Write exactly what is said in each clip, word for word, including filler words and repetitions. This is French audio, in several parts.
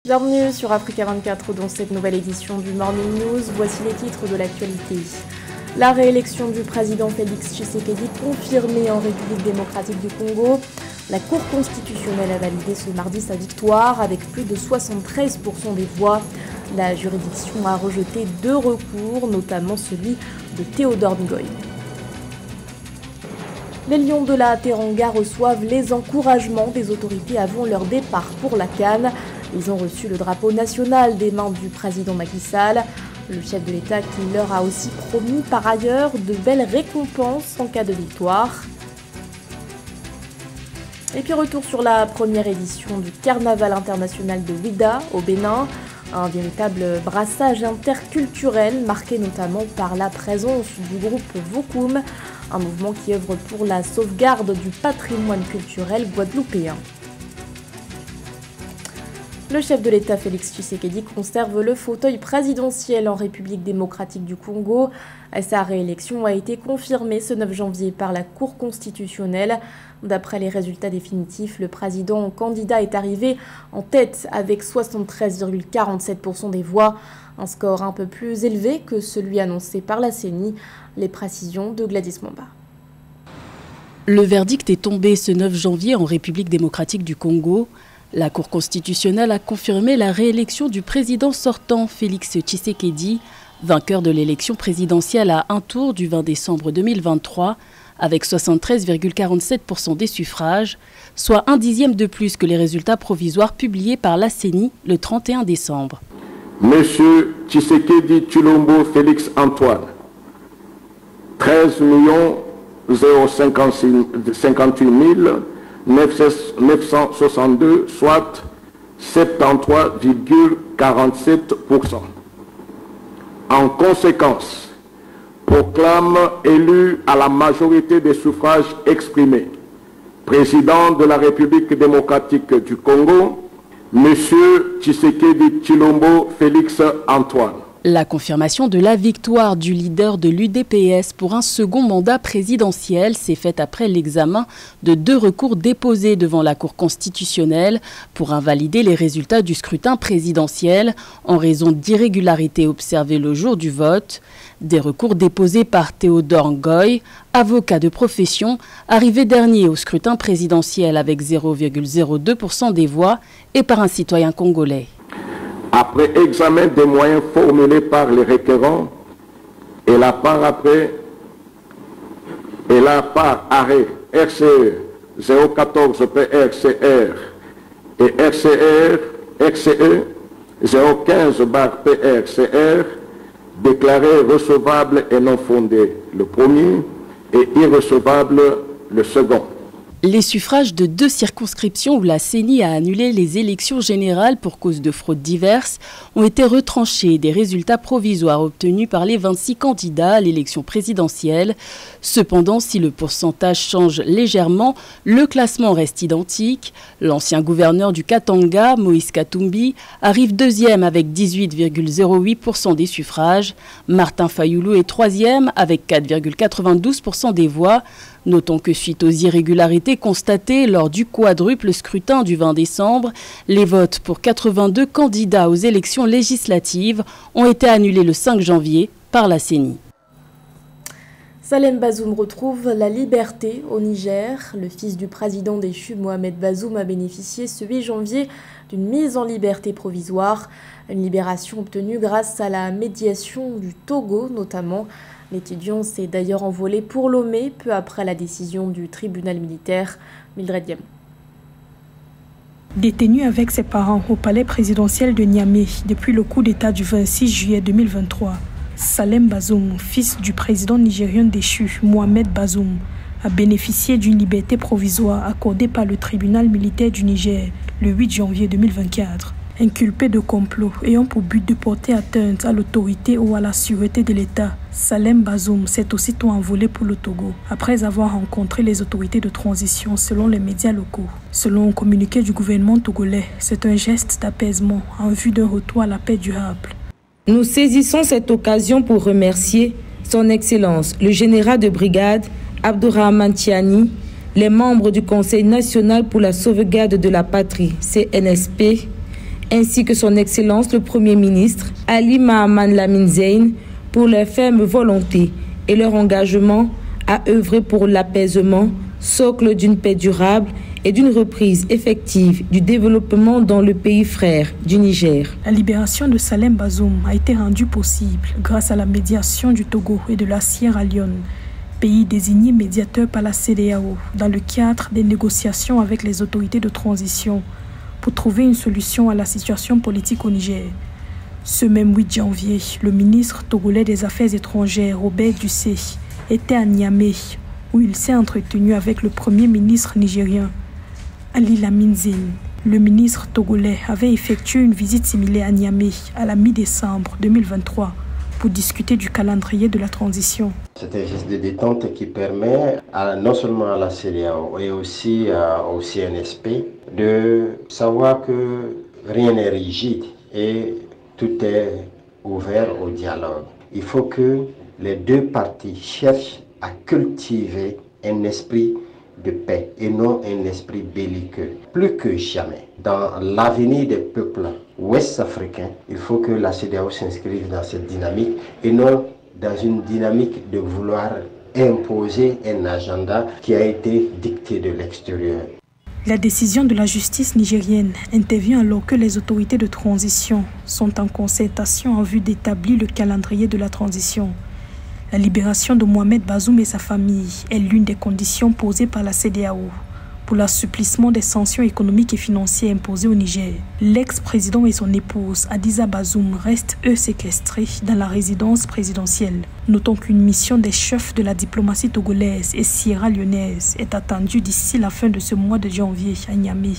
Bienvenue sur Africa vingt-quatre dans cette nouvelle édition du Morning News. Voici les titres de l'actualité. La réélection du président Félix Tshisekedi confirmée en République démocratique du Congo. La Cour constitutionnelle a validé ce mardi sa victoire avec plus de soixante-treize pour cent des voix. La juridiction a rejeté deux recours, notamment celui de Théodore Ngoy. Les Lions de la Teranga reçoivent les encouragements des autorités avant leur départ pour la CAN. Ils ont reçu le drapeau national des mains du président Macky Sall. Le chef de l'État qui leur a aussi promis par ailleurs de belles récompenses en cas de victoire. Et puis retour sur la première édition du Carnaval international de Ouidah au Bénin. Un véritable brassage interculturel marqué notamment par la présence du groupe Vokoum, un mouvement qui œuvre pour la sauvegarde du patrimoine culturel guadeloupéen. Le chef de l'État Félix Tshisekedi conserve le fauteuil présidentiel en République démocratique du Congo. Sa réélection a été confirmée ce neuf janvier par la Cour constitutionnelle. D'après les résultats définitifs, le président candidat est arrivé en tête avec soixante-treize virgule quarante-sept pour cent des voix, un score un peu plus élevé que celui annoncé par la C E N I. Les précisions de Gladys Mamba. Le verdict est tombé ce neuf janvier en République démocratique du Congo. La Cour constitutionnelle a confirmé la réélection du président sortant Félix Tshisekedi, vainqueur de l'élection présidentielle à un tour du vingt décembre deux mille vingt-trois, avec soixante-treize virgule quarante-sept pour cent des suffrages, soit un dixième de plus que les résultats provisoires publiés par la C E N I le trente et un décembre. Monsieur Tshisekedi Tshilombo Félix Antoine, treize millions cinquante-huit mille neuf cent soixante-deux, soit soixante-treize virgule quarante-sept pour cent. En conséquence, proclame élu à la majorité des suffrages exprimés président de la République démocratique du Congo, Monsieur Tshisekedi Tshilombo Félix Antoine. La confirmation de la victoire du leader de l'U D P S pour un second mandat présidentiel s'est faite après l'examen de deux recours déposés devant la Cour constitutionnelle pour invalider les résultats du scrutin présidentiel en raison d'irrégularités observées le jour du vote. Des recours déposés par Théodore Ngoy, avocat de profession, arrivé dernier au scrutin présidentiel avec zéro virgule zéro deux pour cent des voix et par un citoyen congolais. Après examen des moyens formulés par les requérants et la part après et la part arrêt R C E zéro quatorze P R C R et R C R R C E zéro quinze P R C R déclarés recevables et non fondés le premier et irrecevable le second. Les suffrages de deux circonscriptions où la C E N I a annulé les élections générales pour cause de fraudes diverses ont été retranchés des résultats provisoires obtenus par les vingt-six candidats à l'élection présidentielle. Cependant, si le pourcentage change légèrement, le classement reste identique. L'ancien gouverneur du Katanga, Moïse Katumbi, arrive deuxième avec dix-huit virgule zéro huit pour cent des suffrages. Martin Fayoulou est troisième avec quatre virgule quatre-vingt-douze pour cent des voix. Notons que suite aux irrégularités constatées lors du quadruple scrutin du vingt décembre, les votes pour quatre-vingt-deux candidats aux élections législatives ont été annulés le cinq janvier par la C E N I. Salem Bazoum retrouve la liberté au Niger. Le fils du président déchu, Mohamed Bazoum, a bénéficié ce huit janvier d'une mise en liberté provisoire. Une libération obtenue grâce à la médiation du Togo notamment. L'étudiant s'est d'ailleurs envolé pour Lomé peu après la décision du tribunal militaire. Mildred Diam. Détenu avec ses parents au palais présidentiel de Niamey depuis le coup d'État du vingt-six juillet deux mille vingt-trois, Salem Bazoum, fils du président nigérien déchu Mohamed Bazoum, a bénéficié d'une liberté provisoire accordée par le tribunal militaire du Niger le huit janvier deux mille vingt-quatre. Inculpé de complot ayant pour but de porter atteinte à l'autorité ou à la sûreté de l'État, Salem Bazoum s'est aussitôt envolé pour le Togo après avoir rencontré les autorités de transition selon les médias locaux. Selon un communiqué du gouvernement togolais, c'est un geste d'apaisement en vue d'un retour à la paix durable. Nous saisissons cette occasion pour remercier Son Excellence, le général de brigade Abdourahmane Tiani, les membres du Conseil national pour la sauvegarde de la patrie, C N S P, ainsi que son Excellence le Premier ministre Ali Mahaman Lamine Zein pour leur ferme volonté et leur engagement à œuvrer pour l'apaisement, socle d'une paix durable et d'une reprise effective du développement dans le pays frère du Niger. La libération de Salem Bazoum a été rendue possible grâce à la médiation du Togo et de la Sierra Leone, pays désigné médiateur par la C E D E A O dans le cadre des négociations avec les autorités de transition pour trouver une solution à la situation politique au Niger. Ce même huit janvier, le ministre togolais des Affaires étrangères, Robert Dussé, était à Niamey, où il s'est entretenu avec le premier ministre nigérien, Ali Lamine Zein. Le ministre togolais avait effectué une visite similaire à Niamey à la mi-décembre deux mille vingt-trois pour discuter du calendrier de la transition. C'est un geste de détente qui permet à, non seulement à la C E D E A O et aussi à, au C N S P de savoir que rien n'est rigide et tout est ouvert au dialogue. Il faut que les deux parties cherchent à cultiver un esprit de paix et non un esprit belliqueux. Plus que jamais, dans l'avenir des peuples ouest-africains, il faut que la C E D E A O s'inscrive dans cette dynamique et non dans une dynamique de vouloir imposer un agenda qui a été dicté de l'extérieur. La décision de la justice nigérienne intervient alors que les autorités de transition sont en concertation en vue d'établir le calendrier de la transition. La libération de Mohamed Bazoum et sa famille est l'une des conditions posées par la C E D E A O pour l'assouplissement des sanctions économiques et financières imposées au Niger. L'ex-président et son épouse, Hadiza Bazoum, restent eux séquestrés dans la résidence présidentielle. Notons qu'une mission des chefs de la diplomatie togolaise et sierra-léonaise est attendue d'ici la fin de ce mois de janvier à Niamey.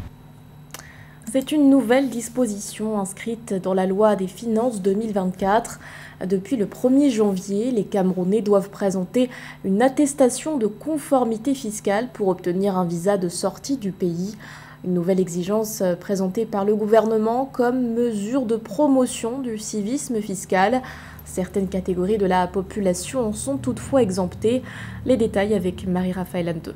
C'est une nouvelle disposition inscrite dans la loi des finances deux mille vingt-quatre. Depuis le premier janvier, les Camerounais doivent présenter une attestation de conformité fiscale pour obtenir un visa de sortie du pays. Une nouvelle exigence présentée par le gouvernement comme mesure de promotion du civisme fiscal. Certaines catégories de la population en sont toutefois exemptées. Les détails avec Marie-Raphaël Antolo.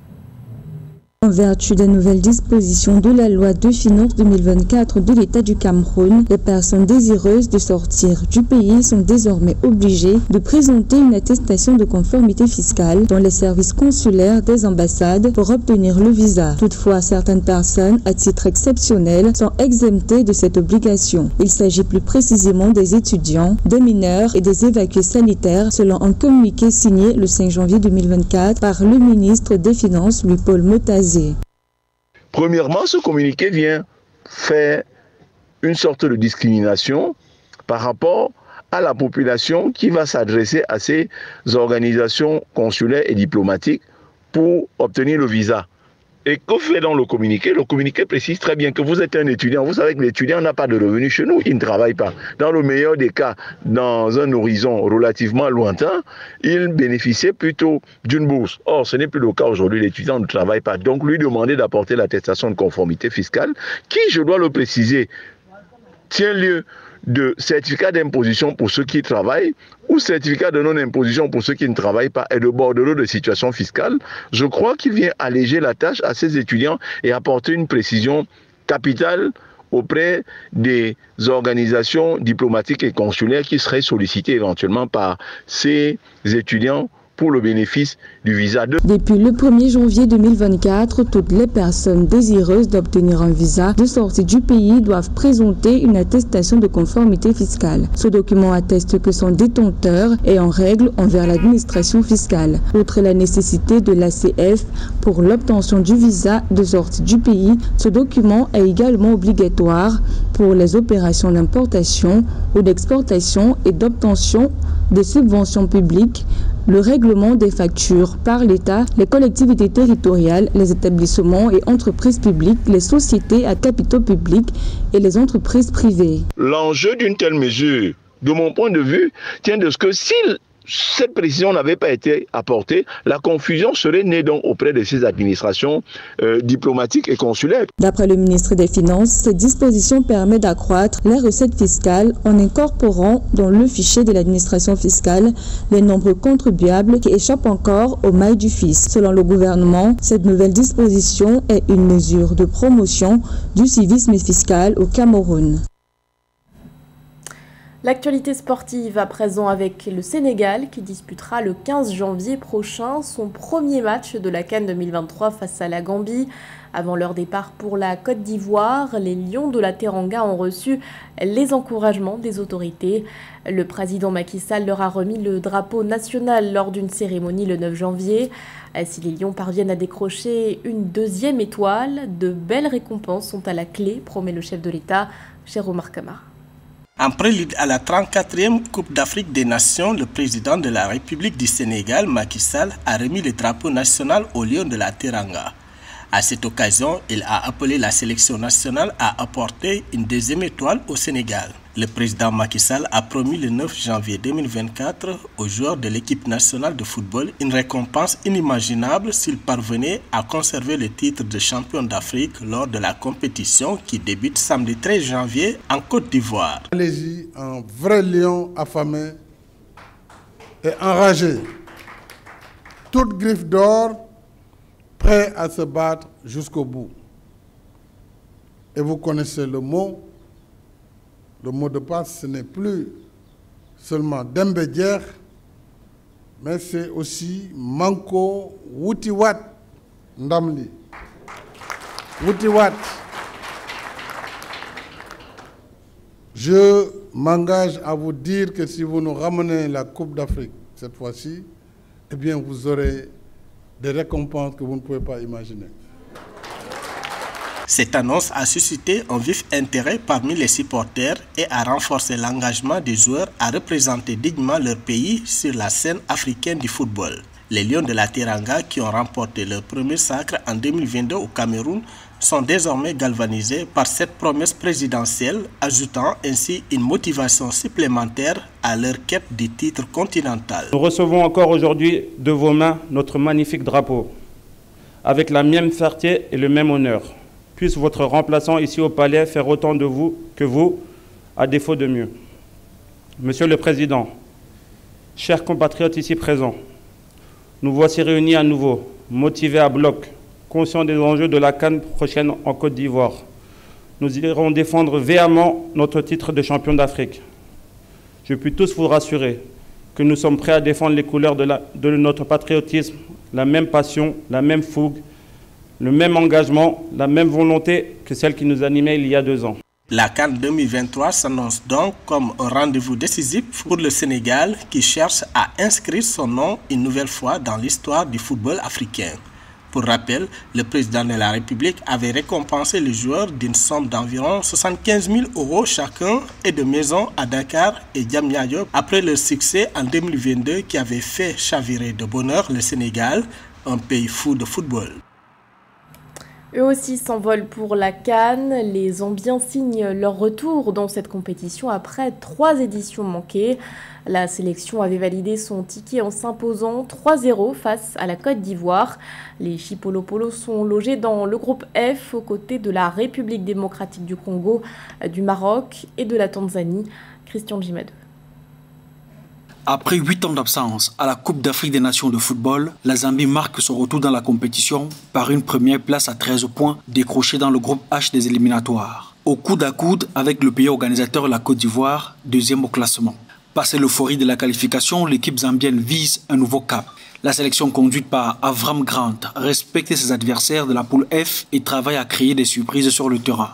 En vertu des nouvelles dispositions de la loi de finances deux mille vingt-quatre de l'État du Cameroun, les personnes désireuses de sortir du pays sont désormais obligées de présenter une attestation de conformité fiscale dans les services consulaires des ambassades pour obtenir le visa. Toutefois, certaines personnes, à titre exceptionnel, sont exemptées de cette obligation. Il s'agit plus précisément des étudiants, des mineurs et des évacués sanitaires, selon un communiqué signé le cinq janvier deux mille vingt-quatre par le ministre des Finances, Louis-Paul Motazé. Premièrement, ce communiqué vient faire une sorte de discrimination par rapport à la population qui va s'adresser à ces organisations consulaires et diplomatiques pour obtenir le visa. Et que fait dans le communiqué? Le communiqué précise très bien que vous êtes un étudiant. Vous savez que l'étudiant n'a pas de revenus chez nous, il ne travaille pas. Dans le meilleur des cas, dans un horizon relativement lointain, il bénéficiait plutôt d'une bourse. Or, ce n'est plus le cas aujourd'hui, l'étudiant ne travaille pas. Donc, lui demander d'apporter l'attestation de conformité fiscale, qui, je dois le préciser, tient lieu de certificat d'imposition pour ceux qui travaillent ou certificat de non-imposition pour ceux qui ne travaillent pas et de bordereau de situation fiscale, je crois qu'il vient alléger la tâche à ces étudiants et apporter une précision capitale auprès des organisations diplomatiques et consulaires qui seraient sollicitées éventuellement par ces étudiants pour le bénéfice du visa. De... Depuis le premier janvier deux mille vingt-quatre, toutes les personnes désireuses d'obtenir un visa de sortie du pays doivent présenter une attestation de conformité fiscale. Ce document atteste que son détenteur est en règle envers l'administration fiscale. Outre la nécessité de l'A C F pour l'obtention du visa de sortie du pays, ce document est également obligatoire pour les opérations d'importation ou d'exportation et d'obtention des subventions publiques, le règlement des factures par l'État, les collectivités territoriales, les établissements et entreprises publiques, les sociétés à capitaux publics et les entreprises privées. L'enjeu d'une telle mesure, de mon point de vue, tient de ce que si cette précision n'avait pas été apportée, la confusion serait née donc auprès de ces administrations euh, diplomatiques et consulaires. D'après le ministre des Finances, cette disposition permet d'accroître les recettes fiscales en incorporant dans le fichier de l'administration fiscale les nombreux contribuables qui échappent encore aux mailles du fisc. Selon le gouvernement, cette nouvelle disposition est une mesure de promotion du civisme fiscal au Cameroun. L'actualité sportive à présent avec le Sénégal qui disputera le quinze janvier prochain son premier match de la CAN deux mille vingt-trois face à la Gambie. Avant leur départ pour la Côte d'Ivoire, les Lions de la Teranga ont reçu les encouragements des autorités. Le président Macky Sall leur a remis le drapeau national lors d'une cérémonie le neuf janvier. Si les Lions parviennent à décrocher une deuxième étoile, de belles récompenses sont à la clé, promet le chef de l'État, Omar Camara. En prélude à la trente-quatrième Coupe d'Afrique des Nations, le président de la République du Sénégal, Macky Sall, a remis le drapeau national aux Lions de la Teranga. À cette occasion, il a appelé la sélection nationale à apporter une deuxième étoile au Sénégal. Le président Macky Sall a promis le neuf janvier deux mille vingt-quatre aux joueurs de l'équipe nationale de football une récompense inimaginable s'ils parvenaient à conserver le titre de champion d'Afrique lors de la compétition qui débute samedi treize janvier en Côte d'Ivoire. Allez-y, un vrai lion affamé et enragé, toute griffe d'or, prêt à se battre jusqu'au bout. Et vous connaissez le mot. Le mot de passe, ce n'est plus seulement Dembédière, mais c'est aussi Manko Wutiwat Ndamli. Wutiwat. Je m'engage à vous dire que si vous nous ramenez la Coupe d'Afrique cette fois-ci, eh bien vous aurez des récompenses que vous ne pouvez pas imaginer. Cette annonce a suscité un vif intérêt parmi les supporters et a renforcé l'engagement des joueurs à représenter dignement leur pays sur la scène africaine du football. Les Lions de la Teranga, qui ont remporté leur premier sacre en deux mille vingt-deux au Cameroun, sont désormais galvanisés par cette promesse présidentielle, ajoutant ainsi une motivation supplémentaire à leur quête du titre continental. Nous recevons encore aujourd'hui de vos mains notre magnifique drapeau, avec la même fierté et le même honneur. Puisse votre remplaçant ici au Palais faire autant de vous que vous, à défaut de mieux. Monsieur le Président, chers compatriotes ici présents, nous voici réunis à nouveau, motivés à bloc, conscients des enjeux de la CAN prochaine en Côte d'Ivoire. Nous irons défendre véhément notre titre de champion d'Afrique. Je puis tous vous rassurer que nous sommes prêts à défendre les couleurs de, la, de notre patriotisme, la même passion, la même fougue, le même engagement, la même volonté que celle qui nous animait il y a deux ans. La CAN deux mille vingt-trois s'annonce donc comme un rendez-vous décisif pour le Sénégal qui cherche à inscrire son nom une nouvelle fois dans l'histoire du football africain. Pour rappel, le président de la République avait récompensé les joueurs d'une somme d'environ soixante-quinze mille euros chacun et de maisons à Dakar et Diamniadio après leur succès en deux mille vingt-deux qui avait fait chavirer de bonheur le Sénégal, un pays fou de football. Eux aussi s'envolent pour la CAN. Les Zambiens signent leur retour dans cette compétition après trois éditions manquées. La sélection avait validé son ticket en s'imposant trois zéro face à la Côte d'Ivoire. Les Chipolopolo sont logés dans le groupe F aux côtés de la République démocratique du Congo, du Maroc et de la Tanzanie. Christian Djimadou. Après huit ans d'absence à la Coupe d'Afrique des Nations de football, la Zambie marque son retour dans la compétition par une première place à treize points décrochée dans le groupe H des éliminatoires. Au coude à coude avec le pays organisateur, la Côte d'Ivoire, deuxième au classement. Passé l'euphorie de la qualification, l'équipe zambienne vise un nouveau cap. La sélection conduite par Avram Grant respecte ses adversaires de la poule F et travaille à créer des surprises sur le terrain.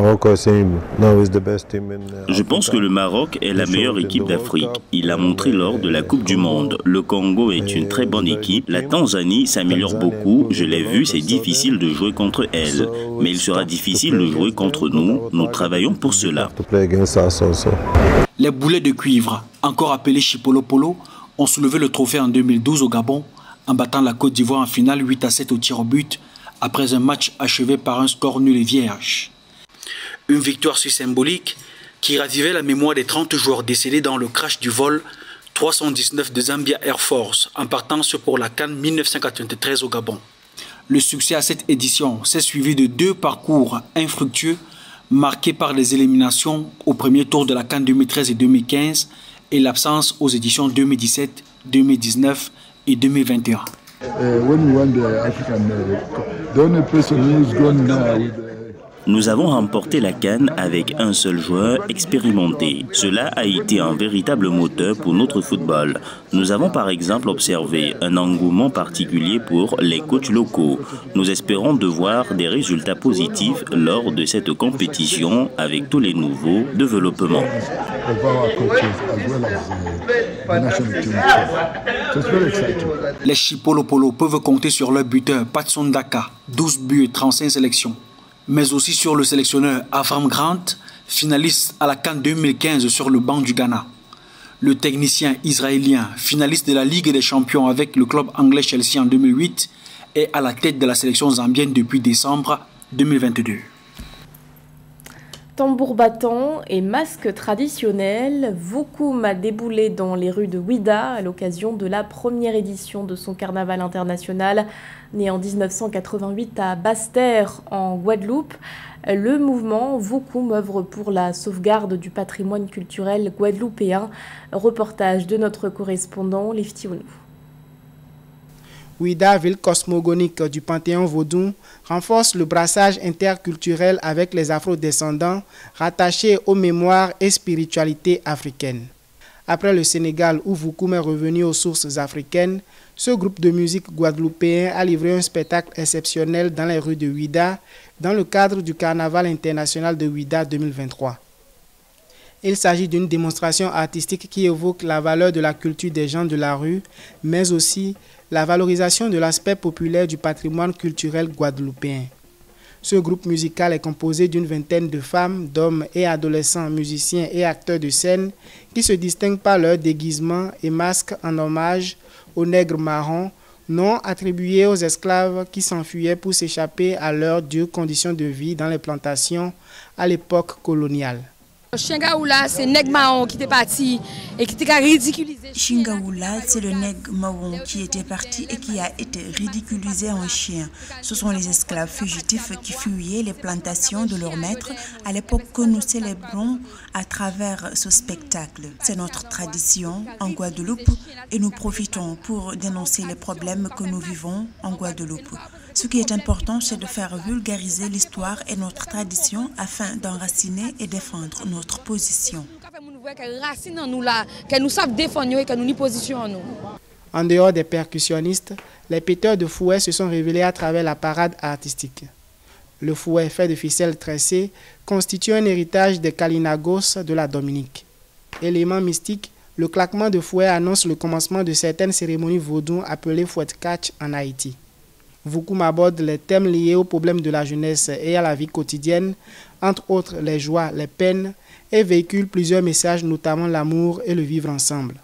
Je pense que le Maroc est la meilleure équipe d'Afrique. Il l'a montré lors de la Coupe du Monde. Le Congo est une très bonne équipe. La Tanzanie s'améliore beaucoup. Je l'ai vu, c'est difficile de jouer contre elle. Mais il sera difficile de jouer contre nous. Nous travaillons pour cela. Les boulets de cuivre, encore appelés Chipolopolo, ont soulevé le trophée en deux mille douze au Gabon, en battant la Côte d'Ivoire en finale huit à sept au tir au but, après un match achevé par un score nul et vierge. Une victoire si symbolique qui ravivait la mémoire des trente joueurs décédés dans le crash du vol trois cent dix-neuf de Zambia Air Force en partance pour la CAN mille neuf cent quatre-vingt-treize au Gabon. Le succès à cette édition s'est suivi de deux parcours infructueux marqués par les éliminations au premier tour de la CAN deux mille treize et deux mille quinze et l'absence aux éditions deux mille dix-sept, deux mille dix-neuf et deux mille vingt et un. Nous avons remporté la CAN avec un seul joueur expérimenté. Cela a été un véritable moteur pour notre football. Nous avons par exemple observé un engouement particulier pour les coachs locaux. Nous espérons de voir des résultats positifs lors de cette compétition avec tous les nouveaux développements. Les Chipolopolo peuvent compter sur leur buteur Patson Daka, douze buts et trente-cinq sélections. Mais aussi sur le sélectionneur Avram Grant, finaliste à la CAN deux mille quinze sur le banc du Ghana. Le technicien israélien, finaliste de la Ligue des Champions avec le club anglais Chelsea en deux mille huit, est à la tête de la sélection zambienne depuis décembre deux mille vingt-deux. Tambour battant et masque traditionnel, Vukum a déboulé dans les rues de Ouidah à l'occasion de la première édition de son carnaval international. Né en mille neuf cent quatre-vingt-huit à Basse-Terre, en Guadeloupe, le mouvement Vukum œuvre pour la sauvegarde du patrimoine culturel guadeloupéen. Reportage de notre correspondant Lefty Onou. Ouidah, ville cosmogonique du Panthéon vaudou, renforce le brassage interculturel avec les afro-descendants rattachés aux mémoires et spiritualités africaines. Après le Sénégal où Vukum est revenu aux sources africaines, ce groupe de musique guadeloupéen a livré un spectacle exceptionnel dans les rues de Ouidah dans le cadre du Carnaval international de Ouidah deux mille vingt-trois. Il s'agit d'une démonstration artistique qui évoque la valeur de la culture des gens de la rue, mais aussi la valorisation de l'aspect populaire du patrimoine culturel guadeloupéen. Ce groupe musical est composé d'une vingtaine de femmes, d'hommes et adolescents, musiciens et acteurs de scène qui se distinguent par leur déguisement et masques en hommage aux nègres marrons, nom attribué aux esclaves qui s'enfuyaient pour s'échapper à leurs dures conditions de vie dans les plantations à l'époque coloniale. Chingaoula, c'est le nègre marron qui était parti et qui était ridiculisé. Chingaoula, c'est le nègre marron qui était parti et qui a été ridiculisé en chien. Ce sont les esclaves fugitifs qui fuyaient les plantations de leurs maîtres à l'époque que nous célébrons à travers ce spectacle. C'est notre tradition en Guadeloupe et nous profitons pour dénoncer les problèmes que nous vivons en Guadeloupe. Ce qui est important, c'est de faire vulgariser l'histoire et notre tradition afin d'enraciner et défendre notre position. En dehors des percussionnistes, les péteurs de fouet se sont révélés à travers la parade artistique. Le fouet fait de ficelles tressées constitue un héritage des Kalinagos de la Dominique. Élément mystique, le claquement de fouet annonce le commencement de certaines cérémonies vaudou appelées fouet catch en Haïti. Vukum aborde les thèmes liés aux problèmes de la jeunesse et à la vie quotidienne, entre autres les joies, les peines, et véhicule plusieurs messages, notamment l'amour et le vivre ensemble.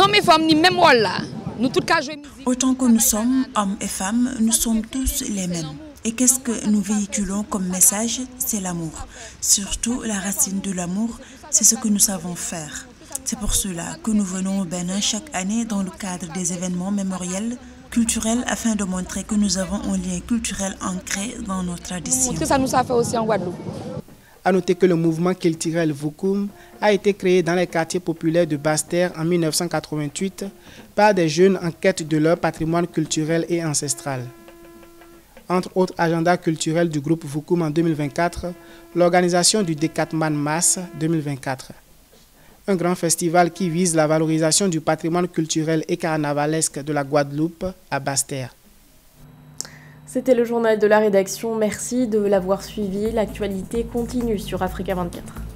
Autant que nous sommes hommes et femmes, nous sommes tous les mêmes. Et qu'est-ce que nous véhiculons comme message? C'est l'amour. Surtout la racine de l'amour, c'est ce que nous savons faire. C'est pour cela que nous venons au Bénin chaque année dans le cadre des événements mémoriels culturel afin de montrer que nous avons un lien culturel ancré dans nos traditions. Ça nous a fait aussi en Guadeloupe. A noter que le mouvement culturel Vukum a été créé dans les quartiers populaires de Basse-Terre en mille neuf cent quatre-vingt-huit par des jeunes en quête de leur patrimoine culturel et ancestral. Entre autres agendas culturels du groupe Vukum en deux mille vingt-quatre, l'organisation du Decatman Mass deux mille vingt-quatre. Un grand festival qui vise la valorisation du patrimoine culturel et carnavalesque de la Guadeloupe à Basse-Terre. C'était le journal de la rédaction. Merci de l'avoir suivi. L'actualité continue sur Africa vingt-quatre.